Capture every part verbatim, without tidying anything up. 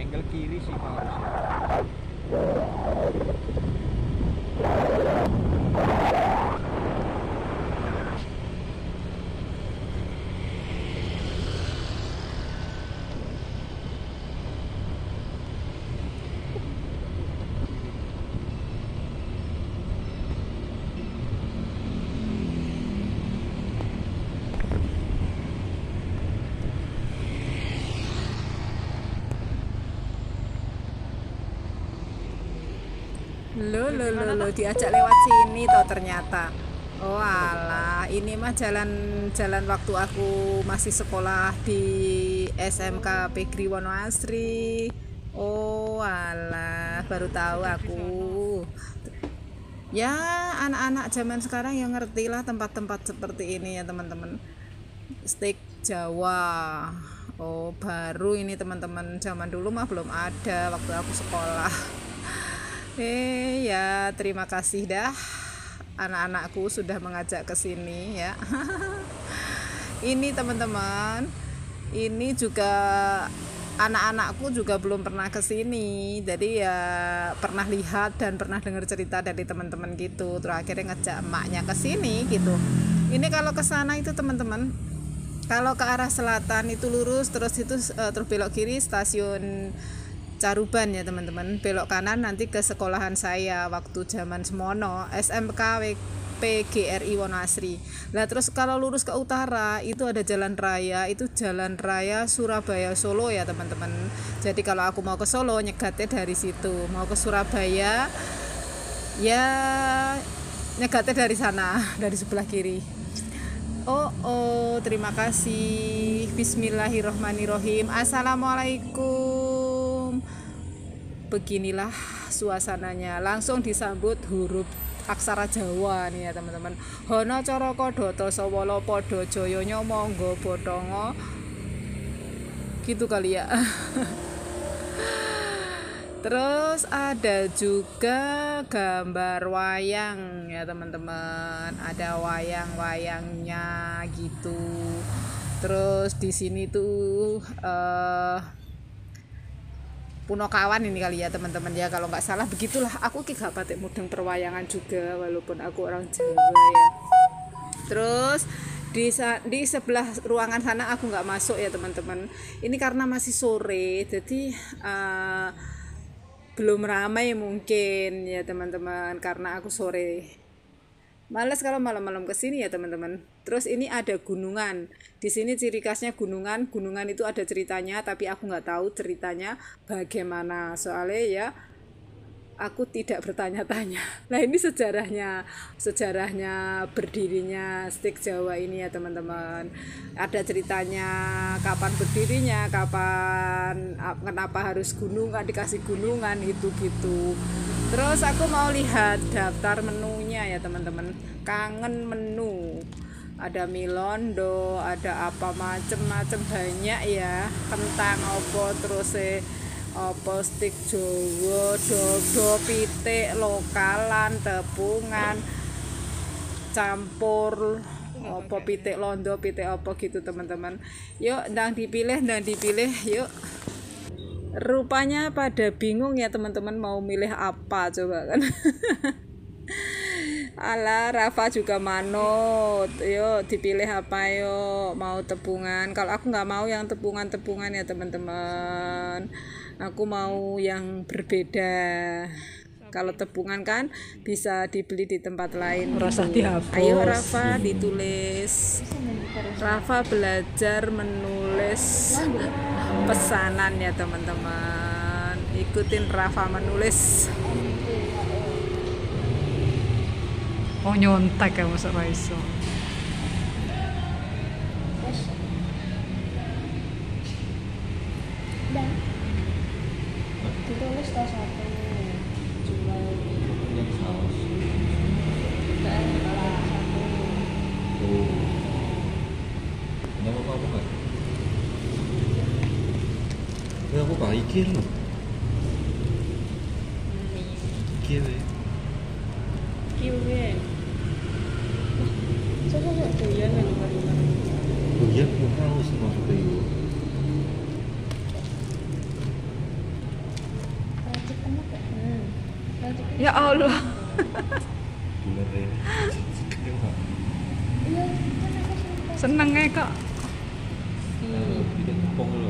angle kiri sih kalau harusnya. Lo lo lo lo diajak lewat sini toh ternyata. Oh alah, ini mah jalan jalan waktu aku masih sekolah di S M K Pegri Wonoasri. Oh alah, baru tahu aku. Ya anak-anak zaman sekarang yang ngerti lah tempat-tempat seperti ini ya teman-teman. Steak Jawa. Oh baru ini teman-teman, zaman dulu mah belum ada waktu aku sekolah. Eh ya terima kasih dah anak-anakku sudah mengajak ke sini ya. Ini teman-teman, ini juga anak-anakku juga belum pernah ke sini. Jadi ya pernah lihat dan pernah dengar cerita dari teman-teman gitu. Terus akhirnya ngajak emaknya ke sini gitu. Ini kalau ke sana itu teman-teman, kalau ke arah selatan itu lurus terus itu uh, terus belok kiri stasiun Caruban ya teman-teman, belok kanan nanti ke sekolahan saya waktu zaman semono S M K P G R I Wonoasri. Nah terus kalau lurus ke utara itu ada jalan raya, itu jalan raya Surabaya Solo ya teman-teman. Jadi kalau aku mau ke Solo nyegatnya dari situ, mau ke Surabaya ya nyegatnya dari sana, dari sebelah kiri. Oh oh terima kasih. Bismillahirrohmanirrohim. Assalamualaikum. Beginilah suasananya, langsung disambut huruf aksara Jawa nih ya teman-teman. Hono coroko doto sawolo podo joyonya monggo botongo gitu kali ya. Terus ada juga gambar wayang ya teman-teman, ada wayang-wayangnya gitu. Terus di sini tuh uh, Punokawan ini kali ya teman-teman ya, kalau nggak salah begitulah. Aku ki gak batik mudeng perwayangan juga walaupun aku orang Jawa ya. Terus di di sebelah ruangan sana aku nggak masuk ya teman-teman. Ini karena masih sore jadi uh, belum ramai mungkin ya teman-teman, karena aku sore. Males kalau malam-malam kesini ya teman-teman. Terus ini ada gunungan. Di sini ciri khasnya gunungan. Gunungan itu ada ceritanya, tapi aku nggak tahu ceritanya bagaimana. Soalnya ya aku tidak bertanya-tanya. Nah ini sejarahnya, sejarahnya berdirinya Steak Jawa ini ya teman-teman. Ada ceritanya kapan berdirinya, kapan, kenapa harus gunungan, dikasih gunungan itu gitu. Terus aku mau lihat daftar menunya ya teman-teman. Kangen menu. Ada milondo, ada apa macem-macem banyak ya. Kentang opo terus eh apa stik Jawa, dodo, pitik, lokalan, tepungan, campur apa pitik londo, pitik apa gitu teman-teman. Yuk ndang dipilih, ndang dipilih yuk. Rupanya pada bingung ya teman-teman mau milih apa coba kan. Alah Rafa juga manut. Yuk dipilih apa yuk, mau tepungan. Kalau aku nggak mau yang tepungan-tepungan ya teman-teman, aku mau yang berbeda. Kalau tepungan kan bisa dibeli di tempat lain. Merasa dihapus. Ayo Rafa ditulis. Rafa belajar menulis pesanan ya teman-teman. Ikutin Rafa menulis. Oh nyontek ya masa raiso. Dan ditulis tas satu jual yang saus dan satu. Oh. Nama apa kan? Ya aku pak ikir loh. Ikir ya. Kiwe. Coba nggak doyan yang luar-luar. Oh iya, aku haus maksudnya itu. Ya Allah. Bener ya. Iya, kan aku suka. Seneng ya kak. Nah, bikin tepung dulu.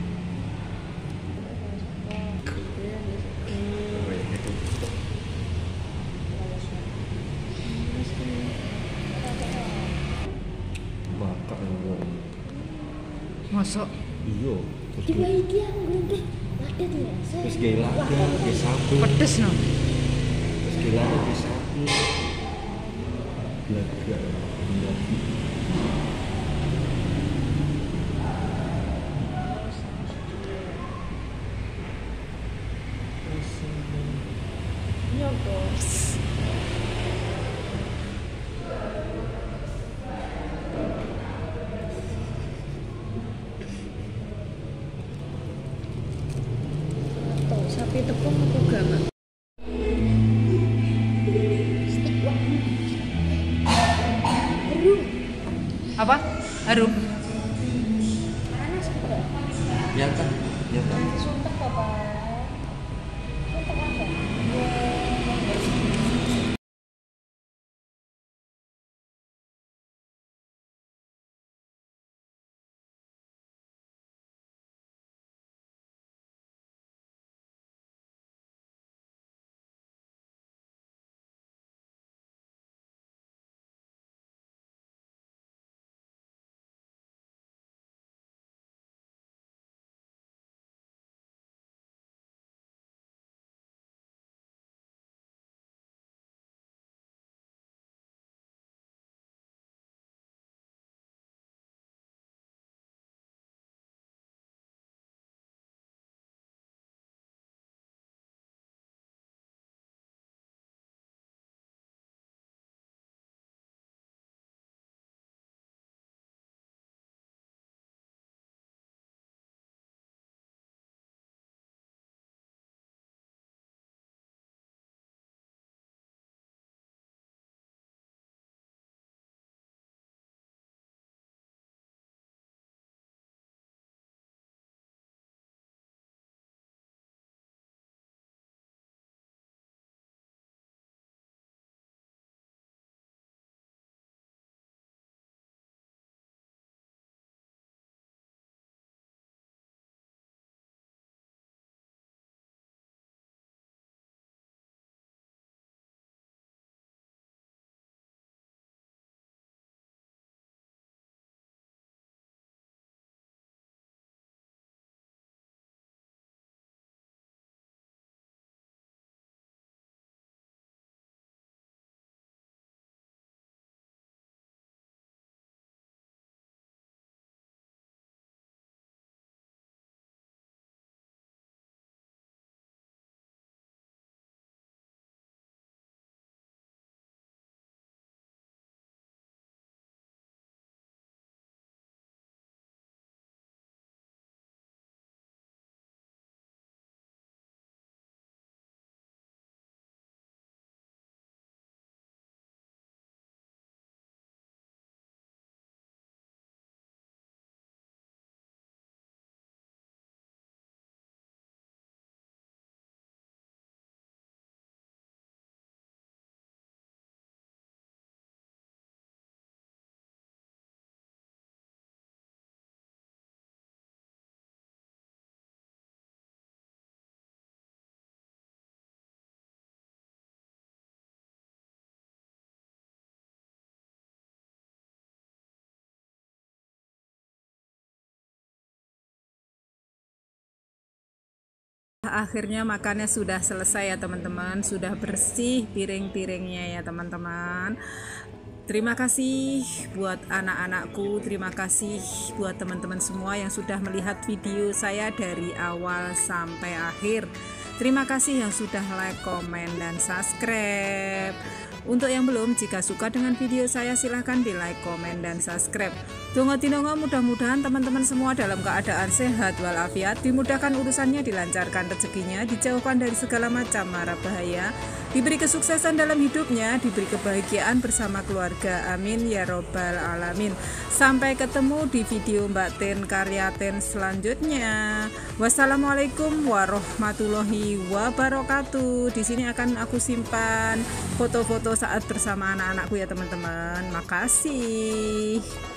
Makan dulu. Masuk. Iya. Terus Tiba iki aku ngerti. Ada tidak? terus gaya lada, gaya sambal. Pedes no. Terus gaya lada, gaya sambal. Belaga, belaga. Nyogos. Tuh, sapi tepung aku gama. Stik wah. Harum. Apa? Harum. Panas kok. Ya kan, ya kan. Suntek apa? Suntek apa? Akhirnya makannya sudah selesai ya teman-teman, sudah bersih piring-piringnya ya teman-teman. Terima kasih buat anak-anakku, terima kasih buat teman-teman semua yang sudah melihat video saya dari awal sampai akhir. Terima kasih yang sudah like, komen, dan subscribe. Untuk yang belum, jika suka dengan video saya silahkan di like, komen, dan subscribe. Dongo tinongo, mudah-mudahan teman-teman semua dalam keadaan sehat walafiat, dimudahkan urusannya, dilancarkan rezekinya, dijauhkan dari segala macam mara bahaya, diberi kesuksesan dalam hidupnya, diberi kebahagiaan bersama keluarga. Amin ya robbal alamin. Sampai ketemu di video Mbak Tin Karya Tin selanjutnya. Wassalamualaikum warahmatullahi wabarakatuh. Di sini akan aku simpan foto-foto saat bersama anak-anakku ya teman-teman. Makasih.